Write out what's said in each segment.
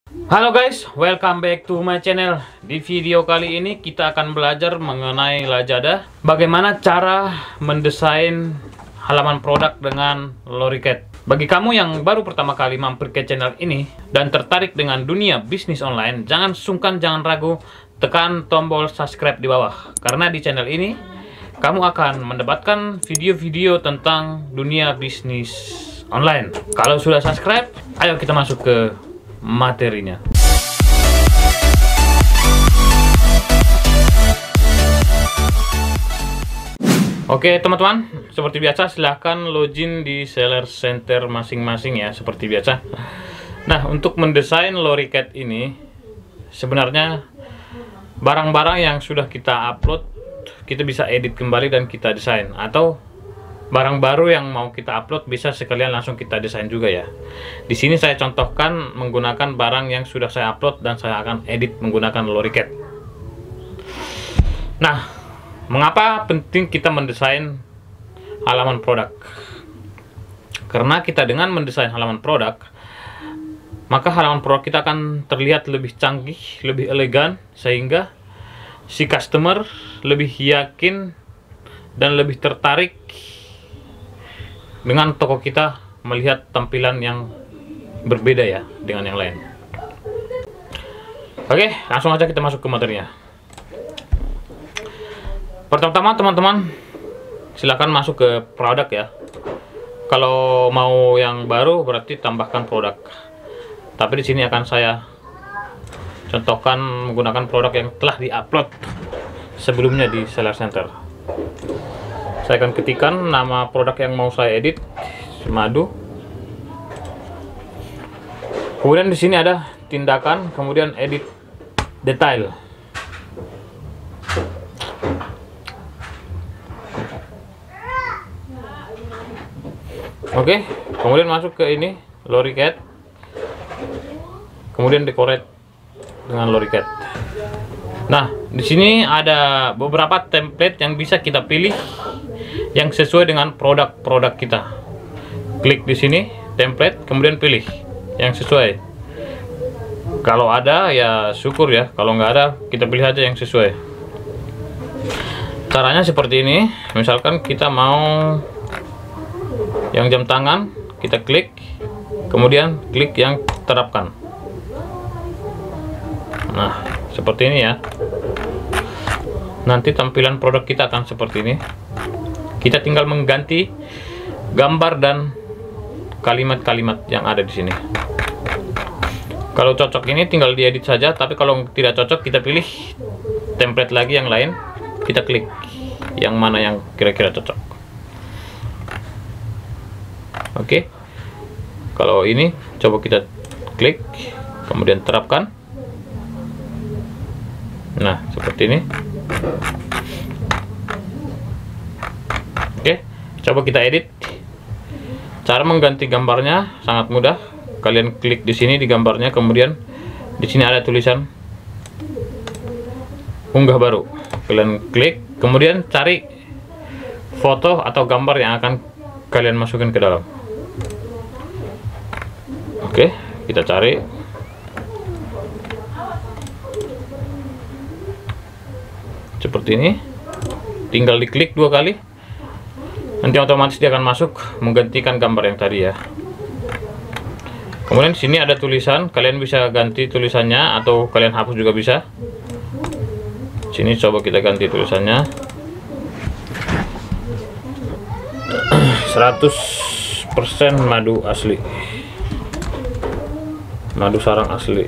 Halo guys, welcome back to my channel. Di video kali ini kita akan belajar mengenai Lazada. Bagaimana cara mendesain halaman produk dengan Loricat. Bagi kamu yang baru pertama kali mampir ke channel ini dan tertarik dengan dunia bisnis online, jangan sungkan, jangan ragu, tekan tombol subscribe di bawah. Karena di channel ini kamu akan mendapatkan video-video tentang dunia bisnis online. Kalau sudah subscribe, ayo kita masuk ke materinya. Oke teman-teman, seperti biasa silahkan login di seller center masing-masing ya, seperti biasa. Nah, untuk mendesain Loricat ini sebenarnya barang-barang yang sudah kita upload kita bisa edit kembali dan kita desain, atau barang baru yang mau kita upload bisa sekalian langsung kita desain juga ya. Di sini saya contohkan menggunakan barang yang sudah saya upload dan saya akan edit menggunakan Loricat. Nah, mengapa penting kita mendesain halaman produk? Karena kita dengan mendesain halaman produk, maka halaman produk kita akan terlihat lebih canggih, lebih elegan, sehingga si customer lebih yakin dan lebih tertarik dengan toko kita melihat tampilan yang berbeda ya dengan yang lain. Oke, langsung aja kita masuk ke materinya. Pertama-tama teman-teman silakan masuk ke produk ya. Kalau mau yang baru berarti tambahkan produk. Tapi di sini akan saya contohkan menggunakan produk yang telah diupload sebelumnya di seller center. Saya akan ketikkan nama produk yang mau saya edit, madu. Kemudian di sini ada tindakan, kemudian edit detail. Oke, kemudian masuk ke ini Loricat. Kemudian decorate dengan Loricat. Nah, di sini ada beberapa template yang bisa kita pilih yang sesuai dengan produk-produk kita. Klik di sini template, kemudian pilih yang sesuai. Kalau ada ya syukur ya, kalau nggak ada kita pilih aja yang sesuai. Caranya seperti ini. Misalkan kita mau yang jam tangan, kita klik, kemudian klik yang terapkan. Nah, seperti ini ya. Nanti tampilan produk kita akan seperti ini. Kita tinggal mengganti gambar dan kalimat-kalimat yang ada di sini. Kalau cocok ini tinggal diedit saja, tapi kalau tidak cocok kita pilih template lagi yang lain, kita klik yang mana yang kira-kira cocok. Oke. Kalau ini coba kita klik, kemudian terapkan. Nah, seperti ini. Oke, coba kita edit. Cara mengganti gambarnya sangat mudah. Kalian klik di sini di gambarnya, kemudian di sini ada tulisan unggah baru. Kalian klik, kemudian cari foto atau gambar yang akan kalian masukin ke dalam. Oke, kita cari. Seperti ini. Tinggal diklik 2 kali. Nanti otomatis dia akan masuk menggantikan gambar yang tadi ya. Kemudian di sini ada tulisan, kalian bisa ganti tulisannya atau kalian hapus juga bisa. Sini coba kita ganti tulisannya. 100% madu asli. Madu sarang asli.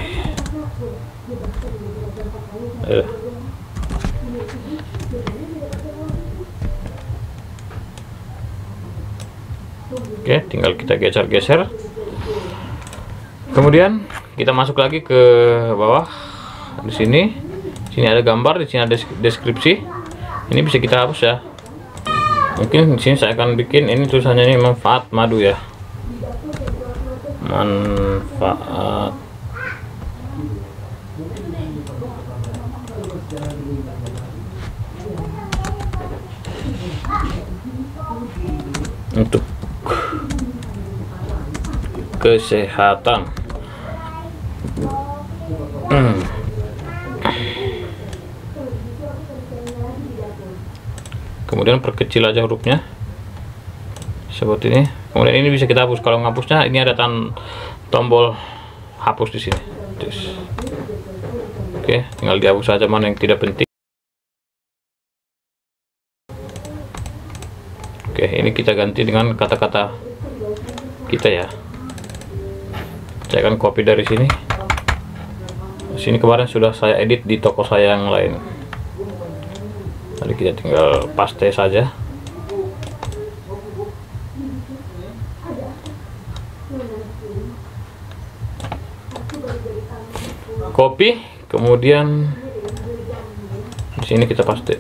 Oke, tinggal kita geser-geser. Kemudian kita masuk lagi ke bawah. Di sini ada gambar, di sini ada deskripsi. Ini bisa kita hapus ya. Mungkin di sini saya akan bikin ini tulisannya ini manfaat madu ya. Manfaat untuk kesehatan. Kemudian perkecil aja hurufnya seperti ini. Kemudian ini bisa kita hapus. Kalau ngapusnya ini ada tombol hapus di sini. Oke, tinggal dihapus saja mana yang tidak penting. Oke, ini kita ganti dengan kata-kata kita ya. Saya akan copy dari sini. Sini kemarin sudah saya edit di toko saya yang lain. Jadi kita tinggal paste saja. Copy, kemudian di sini kita paste.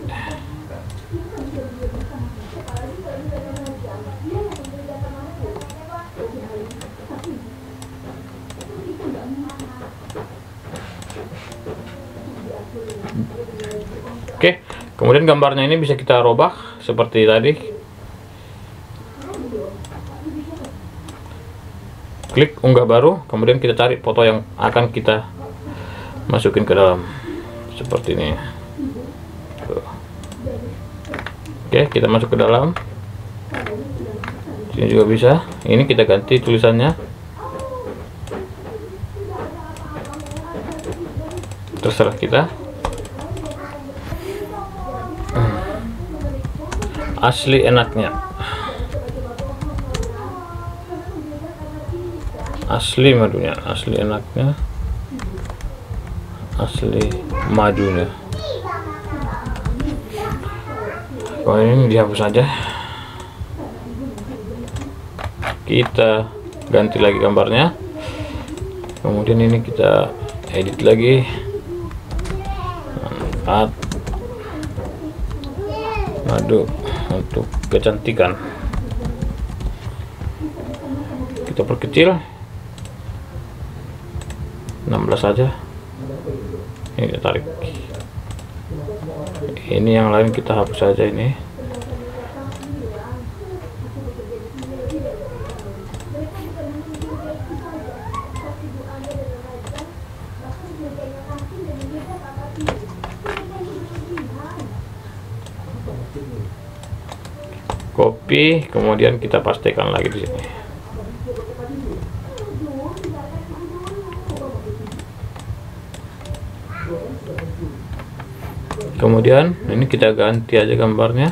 Oke, kemudian gambarnya ini bisa kita robah seperti tadi. Klik unggah baru, kemudian kita cari foto yang akan kita masukin ke dalam seperti ini. Oke, kita masuk ke dalam. Sini juga bisa. Ini kita ganti tulisannya. Terserah kita. Asli enaknya. Asli madunya, asli enaknya. Asli madunya. Kalau ini dihapus saja. Kita ganti lagi gambarnya. Kemudian ini kita edit lagi. Manfaat madu untuk kecantikan. Kita perkecil 16 saja. Ini kita tarik. Ini yang lain kita hapus saja ini. Copy, kemudian kita pastikan lagi di sini. Kemudian ini kita ganti aja gambarnya.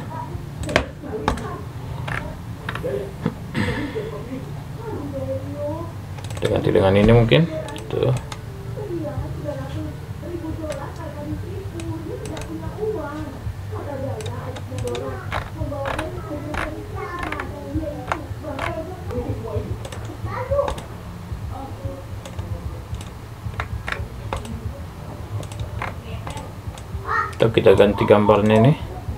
Kita ganti dengan ini mungkin. Tuh. Kita ganti gambarnya ini.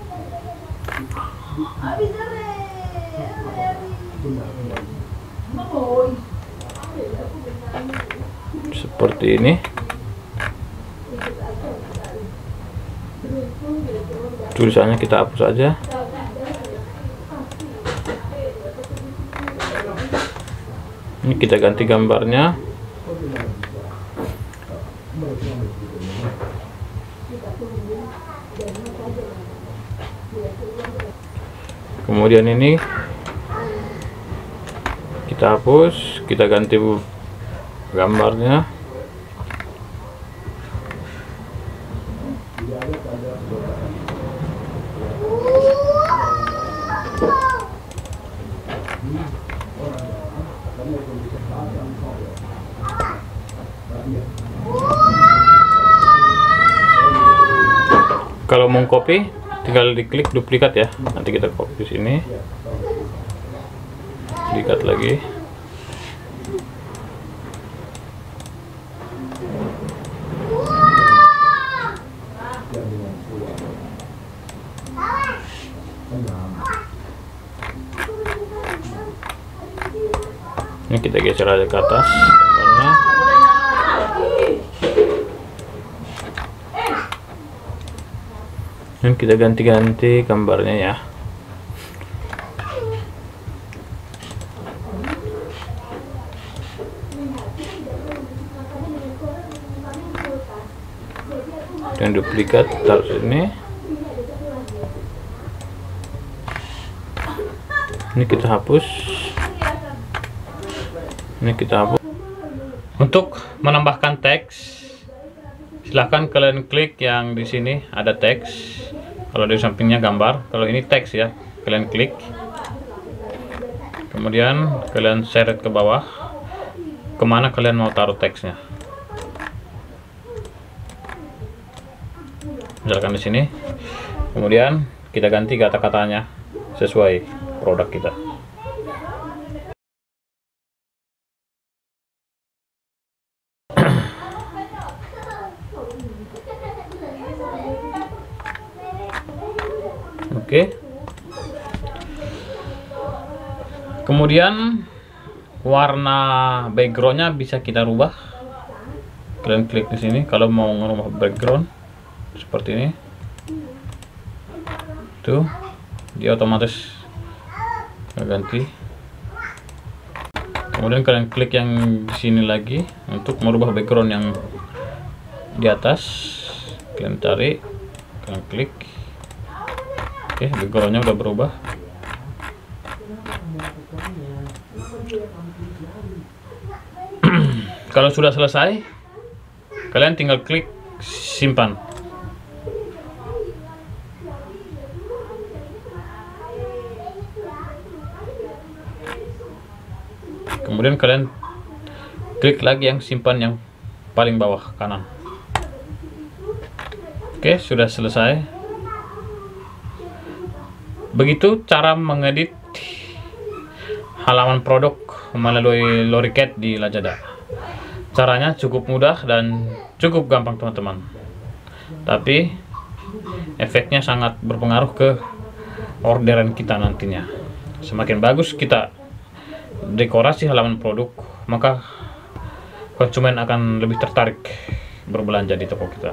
Seperti ini. Tulisannya kita hapus saja. Ini kita ganti gambarnya. Kemudian ini kita hapus, kita ganti gambarnya. Kalau mau copy, tinggal diklik duplikat ya. Nanti kita copy di sini. Duplikat lagi. Ini kita geser aja ke atas gambarnya. Dan kita ganti-ganti gambarnya ya. yang duplikat taruh sini. Ini kita hapus. Ini kita hapus. Untuk menambahkan teks, silahkan kalian klik yang di sini ada teks. Kalau di sampingnya gambar, kalau ini teks ya, kalian klik. Kemudian kalian seret ke bawah, kemana kalian mau taruh teksnya. Misalkan di sini. Kemudian kita ganti kata-katanya sesuai produk kita. Oke. Kemudian warna backgroundnya bisa kita rubah. Kalian klik di sini kalau mau merubah background seperti ini. Tuh, dia otomatis ganti. Kemudian kalian klik yang di sini lagi untuk merubah background yang di atas. Kalian cari, kalian klik. Oke, backgroundnya udah berubah. Kalau sudah selesai, kalian tinggal klik simpan. Kemudian kalian klik lagi yang simpan yang paling bawah kanan. Oke, sudah selesai. Begitu cara mengedit halaman produk melalui Loricat di Lazada. Caranya cukup mudah dan cukup gampang teman-teman. Tapi efeknya sangat berpengaruh ke orderan kita nantinya. Semakin bagus kita dekorasi halaman produk, maka konsumen akan lebih tertarik berbelanja di toko kita.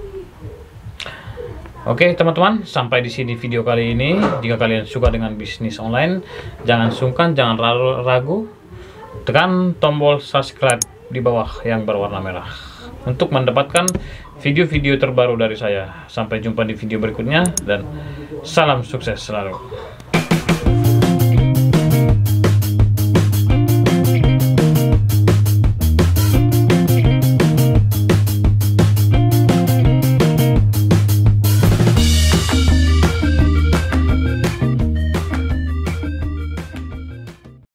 Oke teman-teman, sampai di sini video kali ini. Jika kalian suka dengan bisnis online, jangan sungkan, jangan ragu, tekan tombol subscribe di bawah yang berwarna merah untuk mendapatkan video-video terbaru dari saya. Sampai jumpa di video berikutnya dan salam sukses selalu.